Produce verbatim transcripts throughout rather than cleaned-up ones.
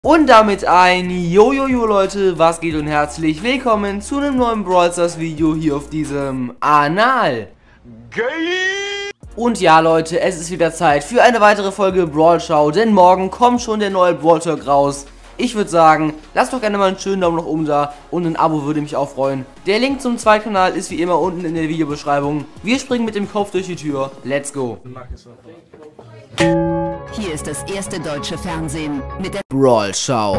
Und damit ein Jojojo Leute, was geht und herzlich willkommen zu einem neuen Brawl Stars Video hier auf diesem Kanal. Und ja Leute, es ist wieder Zeit für eine weitere Folge Brawl Show, denn morgen kommt schon der neue Brawl Talk raus. Ich würde sagen, lasst doch gerne mal einen schönen Daumen nach oben da und ein Abo würde mich auch freuen. Der Link zum zweiten Kanal ist wie immer unten in der Videobeschreibung. Wir springen mit dem Kopf durch die Tür. Let's go. Hier ist das erste deutsche Fernsehen mit der Brawl Show.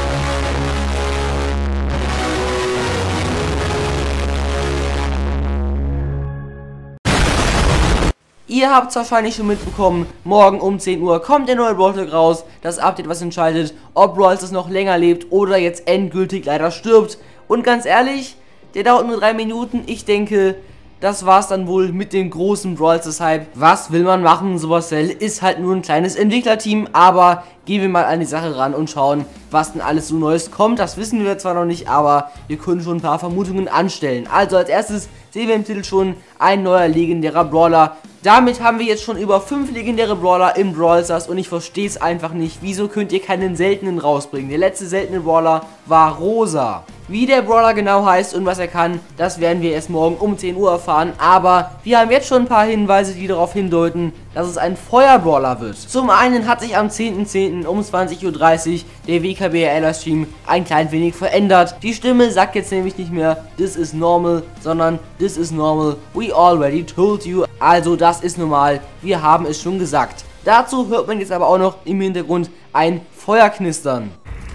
Ihr habt es wahrscheinlich schon mitbekommen, morgen um zehn Uhr kommt der neue Brawl Talk raus. Das Update, was entscheidet, ob Brawl Stars noch länger lebt oder jetzt endgültig leider stirbt. Und ganz ehrlich, der dauert nur drei Minuten. Ich denke, das war's dann wohl mit dem großen Brawl Stars Hype. Was will man machen? Supercell ist halt nur ein kleines Entwicklerteam, aber gehen wir mal an die Sache ran und schauen, was denn alles so Neues kommt. Das wissen wir zwar noch nicht, aber wir können schon ein paar Vermutungen anstellen. Also als erstes sehen wir im Titel schon ein neuer legendärer Brawler. Damit haben wir jetzt schon über fünf legendäre Brawler im Brawl Stars und ich verstehe es einfach nicht. Wieso könnt ihr keinen seltenen rausbringen? Der letzte seltene Brawler war Rosa. Wie der Brawler genau heißt und was er kann, das werden wir erst morgen um zehn Uhr erfahren. Aber wir haben jetzt schon ein paar Hinweise, die darauf hindeuten, dass es ein Feuerbrawler wird. Zum einen hat sich am zehnten zehnten um zwanzig Uhr dreißig der W K B R L-Stream ein klein wenig verändert. Die Stimme sagt jetzt nämlich nicht mehr "This is normal", sondern "This is normal, we already told you". Also das ist normal, wir haben es schon gesagt. Dazu hört man jetzt aber auch noch im Hintergrund ein Feuerknistern.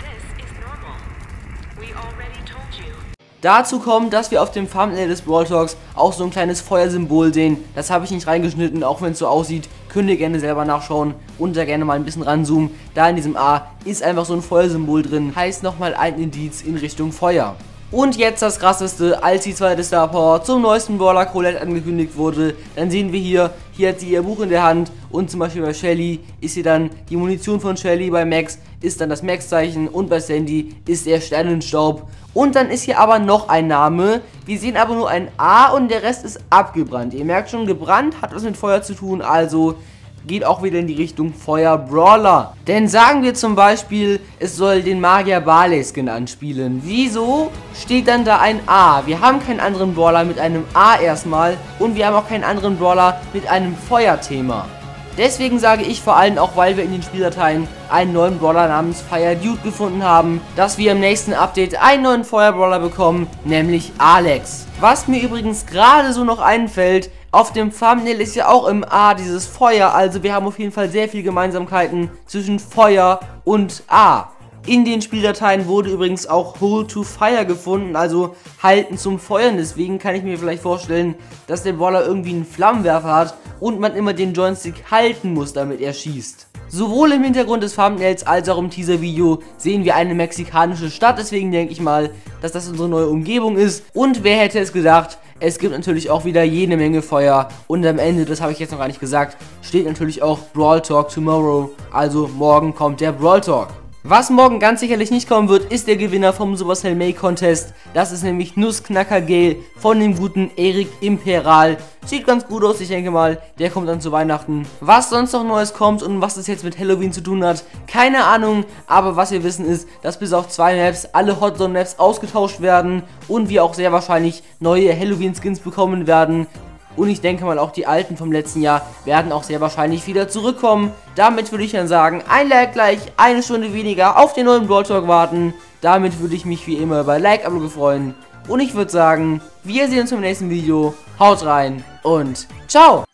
Dazu kommt, dass wir auf dem Thumbnail des Brawl Talks auch so ein kleines Feuersymbol sehen. Das habe ich nicht reingeschnitten, auch wenn es so aussieht. Könnt ihr gerne selber nachschauen und da gerne mal ein bisschen ranzoomen. Da in diesem A ist einfach so ein Feuersymbol drin. Heißt nochmal ein Indiz in Richtung Feuer. Und jetzt das krasseste, als die zweite Star Power zum neuesten Brawler Colette angekündigt wurde, dann sehen wir hier, hier hat sie ihr Buch in der Hand und zum Beispiel bei Shelly ist hier dann die Munition von Shelly, bei Max ist dann das Max-Zeichen und bei Sandy ist der Sternenstaub. Und dann ist hier aber noch ein Name, wir sehen aber nur ein A und der Rest ist abgebrannt. Ihr merkt schon, gebrannt hat was mit Feuer zu tun, also geht auch wieder in die Richtung Feuer-Brawler. Denn sagen wir zum Beispiel, es soll den Magier Barley Skin anspielen. Wieso steht dann da ein A? Wir haben keinen anderen Brawler mit einem A erstmal und wir haben auch keinen anderen Brawler mit einem Feuerthema. Deswegen sage ich vor allem auch, weil wir in den Spieldateien einen neuen Brawler namens Fire Dude gefunden haben, dass wir im nächsten Update einen neuen Feuerbrawler bekommen, nämlich Alex. Was mir übrigens gerade so noch einfällt, auf dem Thumbnail ist ja auch im A dieses Feuer, also wir haben auf jeden Fall sehr viele Gemeinsamkeiten zwischen Feuer und A. In den Spieldateien wurde übrigens auch Hold to Fire gefunden, also halten zum Feuern. Deswegen kann ich mir vielleicht vorstellen, dass der Brawler irgendwie einen Flammenwerfer hat und man immer den Joystick halten muss, damit er schießt. Sowohl im Hintergrund des Thumbnails als auch im Teaser-Video sehen wir eine mexikanische Stadt, deswegen denke ich mal, dass das unsere neue Umgebung ist. Und wer hätte es gedacht, es gibt natürlich auch wieder jede Menge Feuer und am Ende, das habe ich jetzt noch gar nicht gesagt, steht natürlich auch Brawl Talk Tomorrow, also morgen kommt der Brawl Talk. Was morgen ganz sicherlich nicht kommen wird, ist der Gewinner vom Supercell May Contest. Das ist nämlich Nussknacker Gale von dem guten Erik Imperal. Sieht ganz gut aus, ich denke mal, der kommt dann zu Weihnachten. Was sonst noch Neues kommt und was es jetzt mit Halloween zu tun hat, keine Ahnung. Aber was wir wissen ist, dass bis auf zwei Maps alle Hot Zone Maps ausgetauscht werden und wir auch sehr wahrscheinlich neue Halloween Skins bekommen werden. Und ich denke mal, auch die alten vom letzten Jahr werden auch sehr wahrscheinlich wieder zurückkommen. Damit würde ich dann sagen, ein Like gleich, eine Stunde weniger auf den neuen Brawl Talk warten. Damit würde ich mich wie immer über Like-Abo freuen. Und ich würde sagen, wir sehen uns im nächsten Video. Haut rein und ciao!